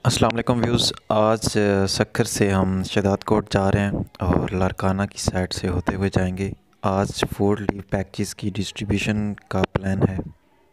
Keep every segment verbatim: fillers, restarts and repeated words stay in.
अस्सलाम वालेकुम व्यूज़। आज अ, सक्खर से हम शहदाद कोट जा रहे हैं और लारकाना की साइड से होते हुए जाएंगे। आज फूड लीव पैकेज की डिस्ट्रीब्यूशन का प्लान है।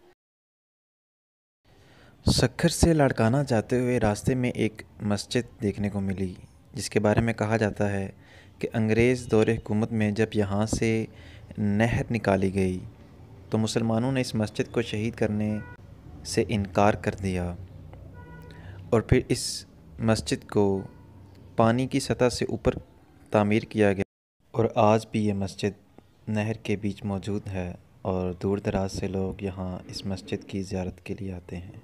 सक्खर से लारकाना जाते हुए रास्ते में एक मस्जिद देखने को मिली, जिसके बारे में कहा जाता है कि अंग्रेज़ दौरे हुकूमत में जब यहाँ से नहर निकाली गई तो मुसलमानों ने इस मस्जिद को शहीद करने से इनकार कर दिया और फिर इस मस्जिद को पानी की सतह से ऊपर तामीर किया गया और आज भी ये मस्जिद नहर के बीच मौजूद है और दूर दराज से लोग यहाँ इस मस्जिद की ज़ियारत के लिए आते हैं।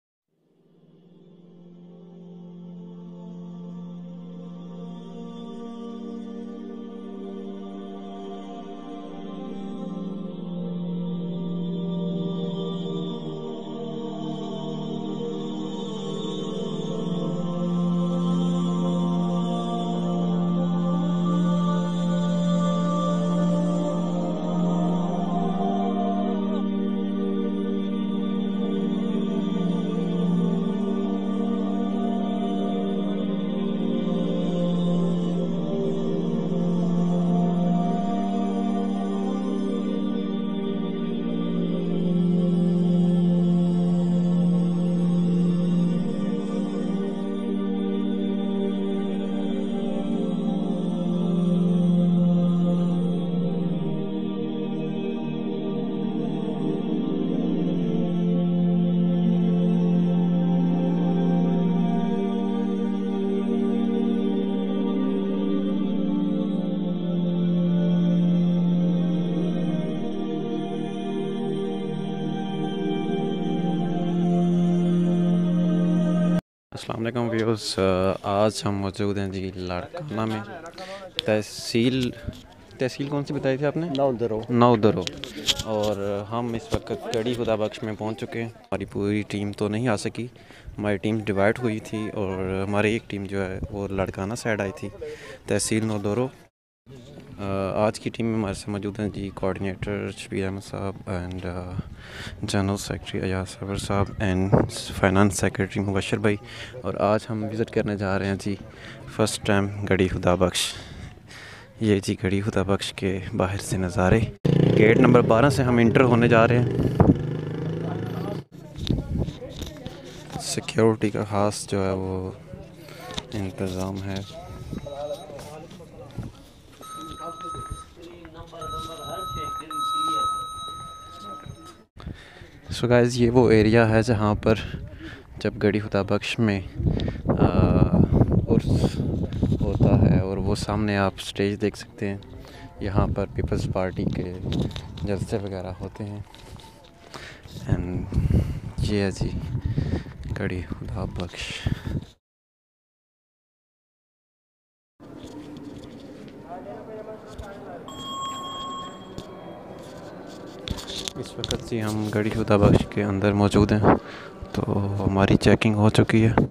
अस्सलाम वालेकुम व्यूअर्स। आज हम मौजूद हैं जी लाड़काना में। तहसील तहसील कौन सी बताई थी आपने? नौदरो नौदरो। और हम इस वक्त गढ़ी खुदा बख्श में पहुंच चुके हैं। हमारी पूरी टीम तो नहीं आ सकी, हमारी टीम डिवाइड हुई थी और हमारी एक टीम जो है वो लाड़काना साइड आई थी, तहसील नौदरो। आज की टीम में हमारे से मौजूद हैं जी कोऑर्डिनेटर शबीर अहमद साहब एंड जनरल सेक्रेटरी अयाज सबर साहब एंड फाइनेंस सेक्रेटरी मुबशर भाई। और आज हम विज़िट करने जा रहे हैं जी फ़र्स्ट टाइम गढ़ी खुदा बख्श। ये जी गढ़ी खुदा बख्श के बाहर से नज़ारे। गेट नंबर बारह से हम इंटर होने जा रहे हैं। सिक्योरिटी का ख़ास जो है वो इंतज़ाम है। सो गाइस, ये वो एरिया है जहाँ पर जब गढ़ी खुदा बख्श में उर्स होता है और वो सामने आप स्टेज देख सकते हैं। यहाँ पर पीपल्स पार्टी के जलसे वगैरह होते हैं। एंड ये है जी गढ़ी खुदा बख्श। इस वक्त जी हम गढ़ी खुदा बख्श के अंदर मौजूद हैं, तो हमारी चेकिंग हो चुकी है।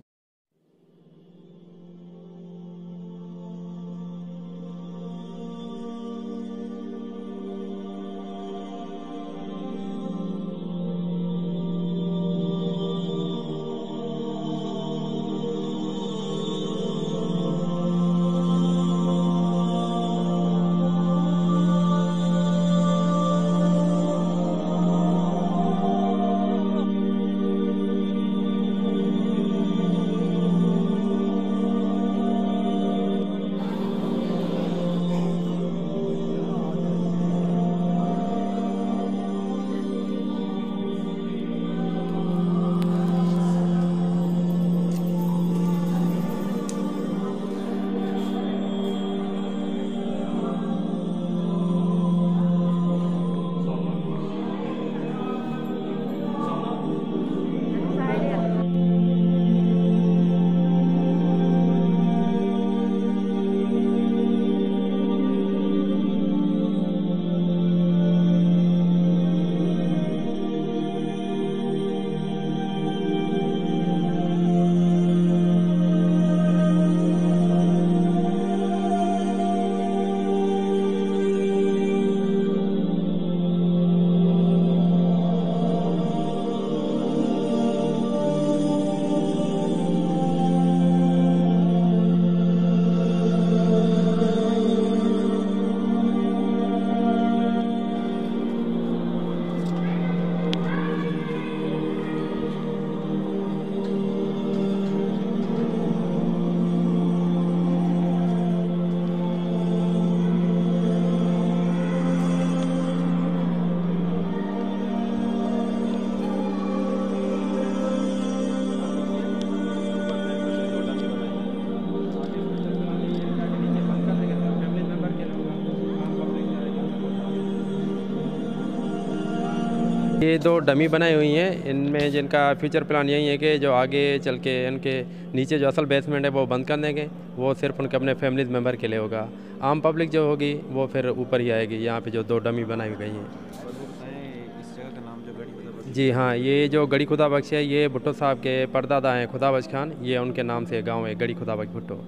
ये दो डमी बनाई हुई हैं, इनमें जिनका फ्यूचर प्लान यही है कि जो आगे चल के इनके नीचे जो असल बेसमेंट है वो बंद कर देंगे, वो सिर्फ उनके अपने फैमिली मेम्बर के लिए होगा। आम पब्लिक जो होगी वो फिर ऊपर ही आएगी। यहाँ पे जो दो डमी बनाई गई हैं। इस जगह का नाम जो गड़ी खुदा बख्श जी हाँ, ये जो गड़ी खुदा बख्श है ये भुट्टो साहब के परदादा हैं खुदा बख्श खान, ये उनके नाम से गाँव है गड़ी खुदा बख्श भुट्टो।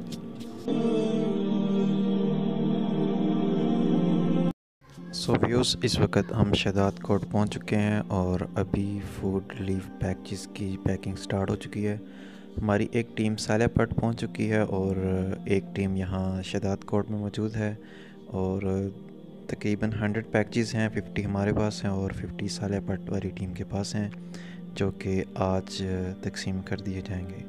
सो व्यूज़, इस वक्त हम शहदाद कोट पहुंच चुके हैं और अभी फूड रिलीफ पैकेज की पैकिंग स्टार्ट हो चुकी है। हमारी एक टीम सालेपट पहुंच चुकी है और एक टीम यहाँ शहदाद कोट में मौजूद है और तकरीबन हंड्रेड पैकेजेस हैं। फिफ्टी हमारे पास हैं और फिफ्टी सालेपट वाली टीम के पास हैं, जो कि आज तकसीम कर दिए जाएंगे।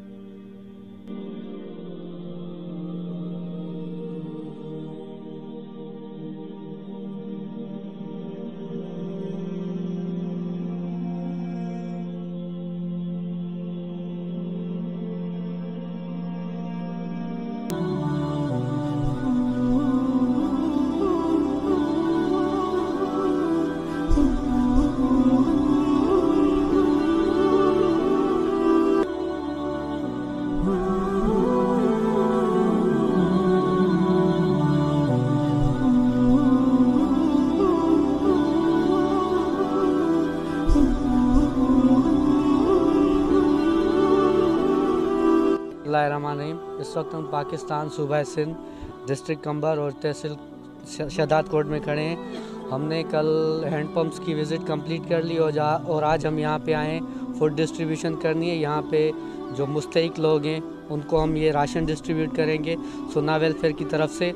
बिस्मिल्लाहिर्रहमानिर्रहीम। इस वक्त हम पाकिस्तान सूबा सिंध डिस्ट्रिक्ट कंबर और तहसील शहदाद कोट में खड़े हैं। हमने कल हैंडपम्प्स की विज़िट कंप्लीट कर ली और जा और आज हम यहाँ पे आए फूड डिस्ट्रीब्यूशन करनी है। यहाँ पे जो मुस्तहिक लोग हैं उनको हम ये राशन डिस्ट्रीब्यूट करेंगे सुन्ना वेलफेयर की तरफ से।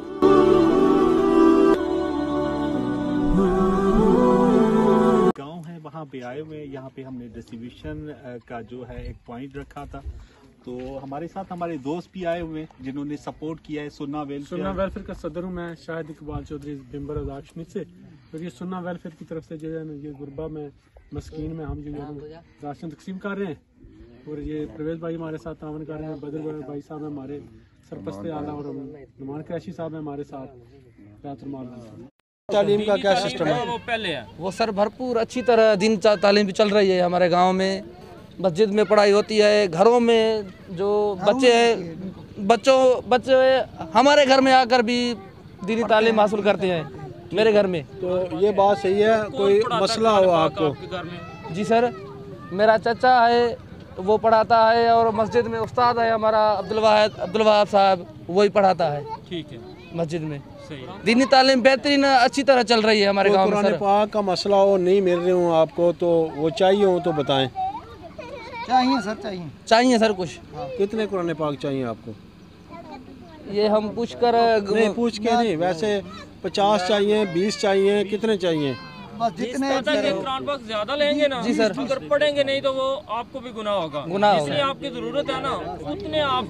गांव है वहाँ पे आए हुए, यहाँ पे हमने डिस्ट्रीब्यूशन का जो है एक पॉइंट रखा था, तो हमारे साथ हमारे दोस्त भी आए हुए जिन्होंने सपोर्ट किया है सुन्ना वेलफेयर। सुन्ना वेलफेयर का सदर हूँ मैं, शाहिद इकबाल चौधरी मेंबर अदाकशमित से। तो ये सुन्ना वेलफेयर की तरफ से जो है ना ये गुरबा में मस्कीन में हम जो है राशन तकसीम कर रहे हैं और ये प्रवेश भाई हमारे साथ तावन कर रहे हैं, बदर भाई साहब हमारे सरपस्ते आला और नुमान क्रैशी साहब है हमारे साथ। तालीम का क्या सिस्टम है? वो पहले है वो सर भरपूर अच्छी तरह दिन तालीम चल रही है हमारे गांव में। मस्जिद में पढ़ाई होती है, घरों में जो बच्चे हैं बच्चों बच्चे हमारे घर में आकर भी दीनी तालीम हासिल करते हैं मेरे घर में। तो ये बात सही है, कोई मसला हो आपको? जी सर, मेरा चाचा है वो पढ़ाता है और मस्जिद में उस्ताद है हमारा अब्दुल वाहिद अब्दुल वहाब साहब, वही पढ़ाता है। ठीक है, मस्जिद में दीनी तालीम बेहतरीन अच्छी तरह चल रही है हमारे गांव में। कुरान पाक का मसला हो नहीं मिल रही हूँ आपको, तो वो चाहिए हो तो बताएं। चाहिए सर, चाहिए चाहिए सर कुछ। कितने कुरान पाक चाहिए आपको? ये हम पूछ कर नहीं पूछ के नहीं, वैसे पचास चाहिए, बीस चाहिए, कितने चाहिए? बस जितने कुरान पाक ज्यादा लेंगे ना जी सर, अगर पढ़ेंगे नहीं तो वो आपको भी गुनाह होगा। गुनाह होगा। जितनी आपकी जरूरत है ना उतने आप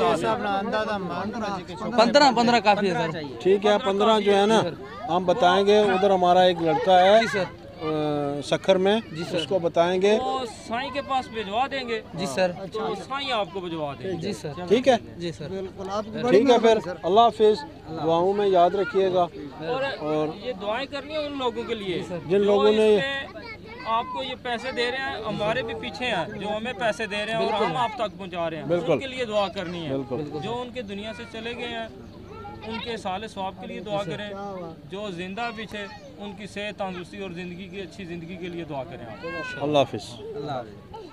पंद्रह पंद्रह काफी है सर। ठीक है, पंद्रह जो है ना हम बताएंगे। उधर हमारा एक लड़का है जी सर सखर में, उसको बताएंगे, तो साईं के पास भिजवा देंगे। जी सर, तो साईं आपको भिजवा देंगे। जी सर, ठीक है जी सर, ठीक है। फिर अल्लाह हाफिज, दुआओं में याद रखिएगा। और, और ये दुआएं करनी है उन लोगों के लिए जिन लोगों ने आपको ये पैसे दे रहे हैं, हमारे भी पीछे हैं जो हमें पैसे दे रहे हैं और हम आप तक पहुंचा रहे हैं, बिल्कुल उनके लिए दुआ करनी है। बिल्कुल। जो उनके दुनिया से चले गए हैं उनके साले स्वाब के लिए दुआ करें, जो जिंदा पीछे उनकी सेहत तंदुरुस्ती और ज़िंदगी की अच्छी ज़िंदगी के लिए दुआ करें आप। अल्लाह हाफिज।